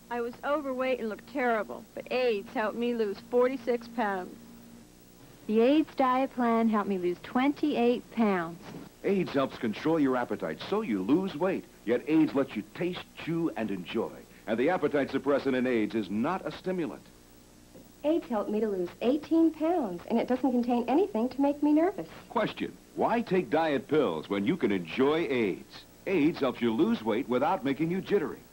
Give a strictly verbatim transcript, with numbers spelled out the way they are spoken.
I was overweight and looked terrible, but AIDS helped me lose forty-six pounds. The AIDS diet plan helped me lose twenty-eight pounds. AIDS helps control your appetite so you lose weight, yet AIDS lets you taste, chew, and enjoy. And the appetite suppressant in AIDS is not a stimulant. AIDS helped me to lose eighteen pounds, and it doesn't contain anything to make me nervous. Question, why take diet pills when you can enjoy AIDS? AIDS helps you lose weight without making you jittery.